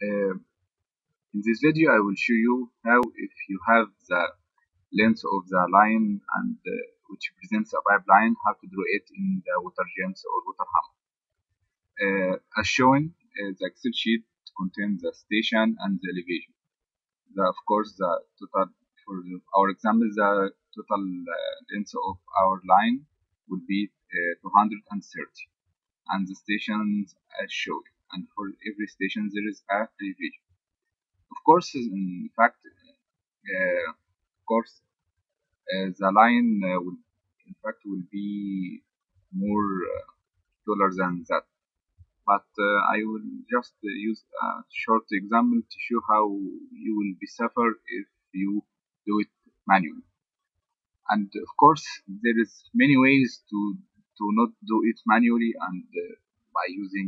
Uh, in this video, I will show you how if you have the length of the line and which presents a pipeline, how to draw it in the water gems or water hammer. As shown, the Excel sheet contains the station and the elevation. Of course, the total for our example, the total length of our line will be 230, and the stations as shown. And for every station, there is a elevation. Of course, in fact, of course, the line will, in fact, will be more taller than that. But I will just use a short example to show how you will be suffer if you do it manually. And of course, there is many ways to not do it manually and by using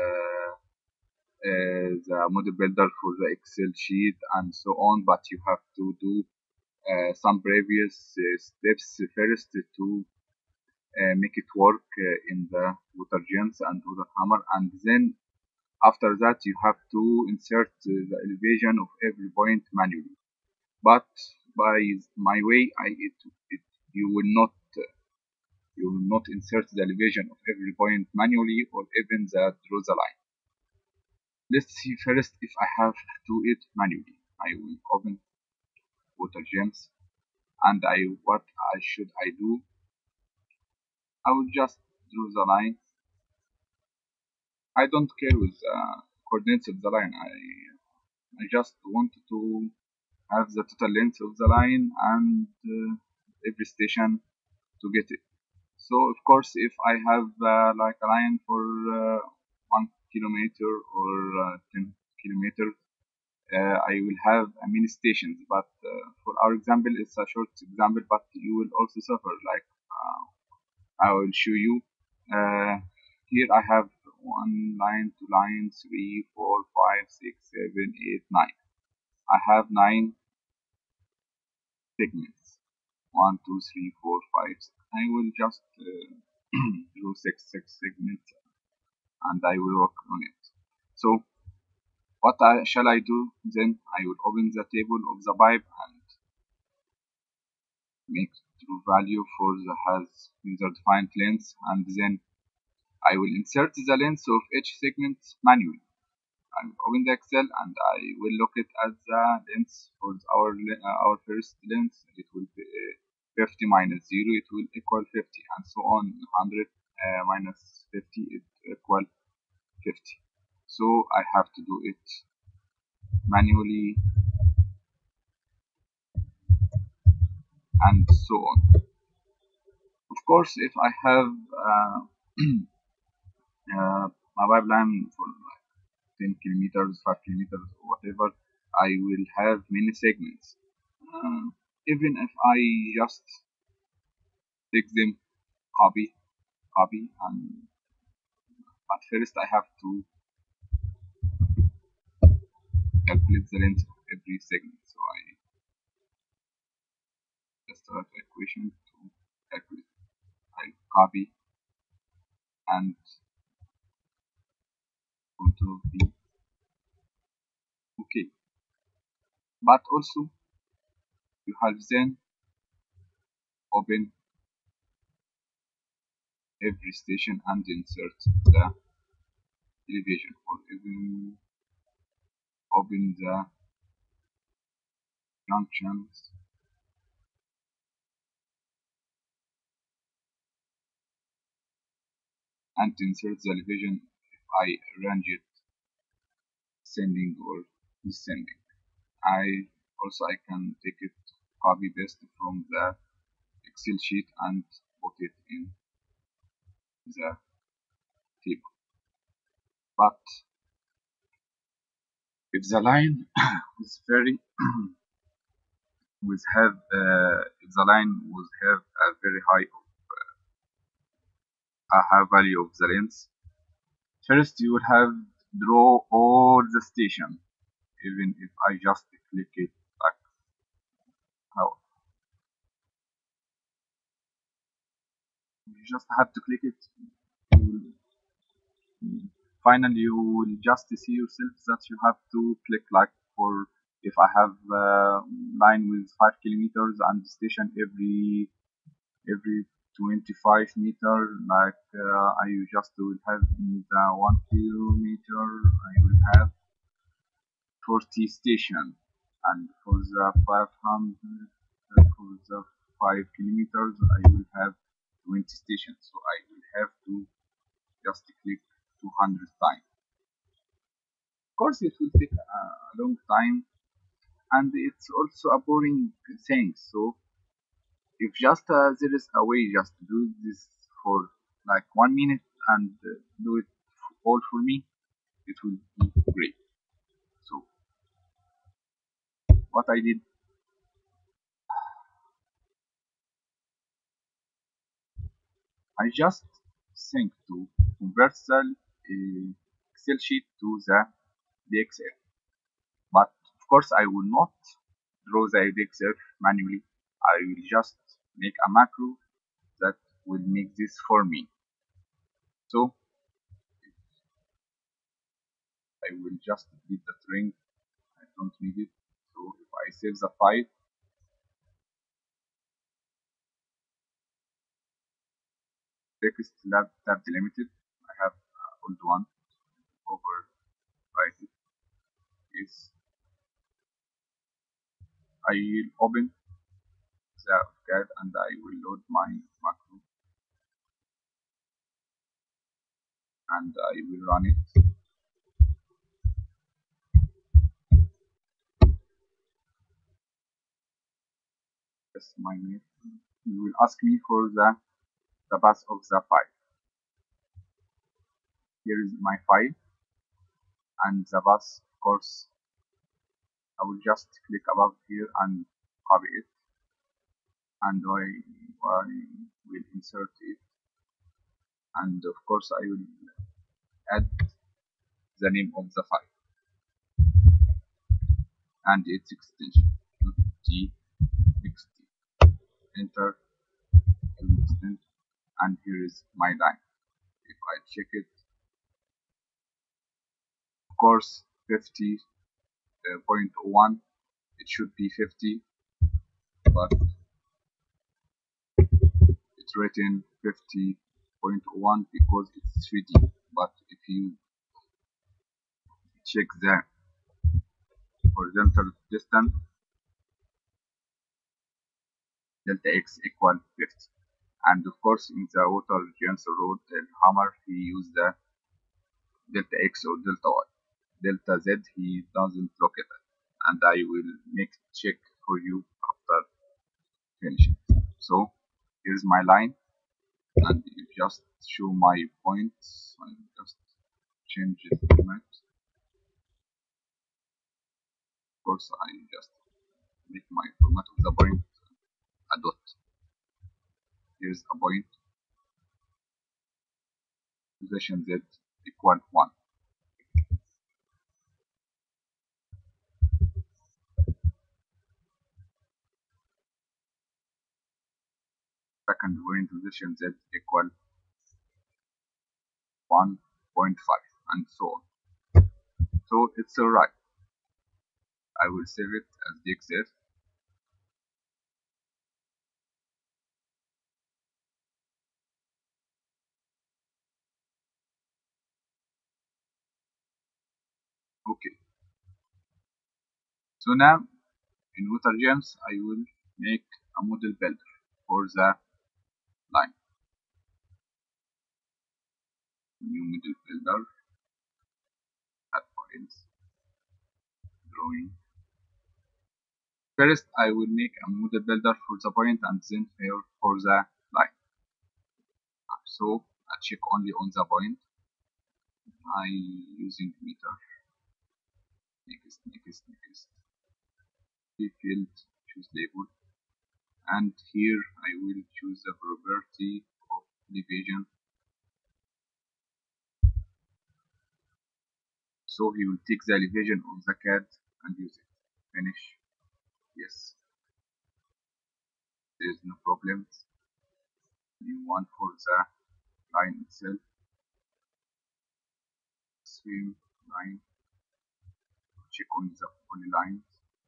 the model builder for the Excel sheet and so on. But you have to do some previous steps first to make it work in the water gems and water hammer, and then after that you have to insert the elevation of every point manually. But by my way, you will not insert the elevation of every point manually or even the draw the line. Let's see first if I have to do it manually. I will open water gems, and what I should I do? I will just draw the line. I don't care with the coordinates of the line. I just want to have the total length of the line and every station to get it. So of course, if I have like a line for 1 kilometer or 10 kilometers, I will have many stations. But for our example, it's a short example, but you will also suffer. Like I will show you. Here I have one line, two lines, three, four, five, six, seven, eight, nine. I have nine segments. One, two, three, four, five, six. I will just do six segments and I will work on it. So what shall I do? Then I will open the table of the pipe and make true value for the has user defined length, and then I will insert the length of each segment manually. I will open the Excel and I will look it as the length for our first length. It will be 50 minus 0, it will equal 50, and so on. 100 minus 50 it equal 50. So I have to do it manually and so on. Of course, if I have a pipeline for like 10 kilometers, 5 kilometers, or whatever, I will have many segments. Uh, Even if I just take them, copy, copy, and at first I have to calculate the length of every segment. So I just write the equation to calculate. I copy and Control V. Okay, but also you have then open every station and insert the elevation, or even open the junctions and insert the elevation if I arrange it ascending or descending. I can take it copy paste from the Excel sheet and put it in the table. But if the line is very if the line would have a very high value of the length, first you will have draw all the station. Even if I just click it like how you just have to click it, you will finally you will just see yourself that you have to click like for if I have line with 5 kilometers and station every 25 meter, like I just will have in the 1 kilometer I will have 40 station, and for the 500 for the 5 kilometers I will have 20 stations, so I will have to just click 200 times. Of course it will take a long time, and it's also a boring thing. So if just there is a way just to do this for like 1 minute and do it all for me, it will be great. So what I did, I just think to convert the Excel sheet to the DXF. But of course, I will not draw the DXF manually. I will just make a macro that will make this for me. So I will just delete the string. I don't need it. So if I save the file, text lab tab delimited. I have old one overwrite it. Is I will open the CAD and I will load my macro and I will run it. Yes, my name. You will ask me for the path of the file. Here is my file and the path, of course, I will just click above here and copy it, and I will insert it, and of course I will add the name of the file and its extension txt. Enter to extend, and here is my line. If I check it, of course 50.01, it should be 50, but it's written 50.01 because it's 3D. But if you check the horizontal distance, delta x equal 50. And of course, in the water James wrote Hammer, he used the delta x or delta y. Delta z, he doesn't look at it. And I will make check for you after finishing. So here's my line, and you just show my points. I just change the format. Of course, I just make my format of the point a dot. Here's a point, position z equal 1. Second point, position z equal 1.5, and so on. So it's alright. I will save it as DXF. Okay. So now in watergems I will make a model builder for the line. New model builder, add files, drawing. First I will make a model builder for the point and then for the line. So I check only on the point. I using meter. Next. Field, choose label, and here I will choose the property of division. So he will take the elevation of the CAD and use it. Finish. Yes. There is no problem. New one for the line itself. same line, check on the polylines,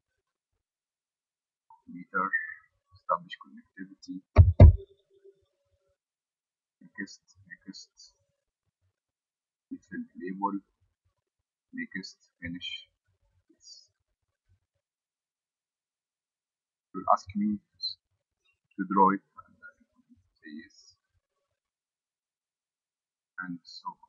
meter, establish connectivity, next, fill label, next, finish. Yes. It will ask me to draw it, and I will say yes, and so on.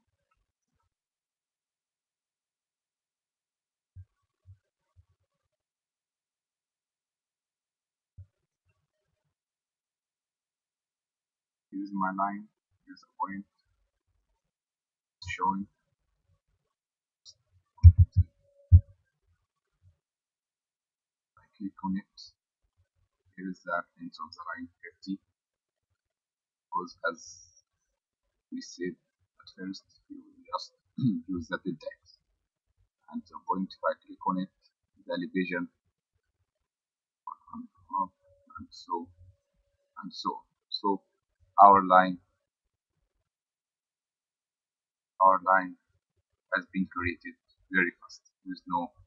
Use my line, use a point, showing, I click on it. Here is the length of the line 50, because as we said at first, you will just use the text and the point. If I click on it, the elevation and up and so and so on. So our line our line has been created very fast with no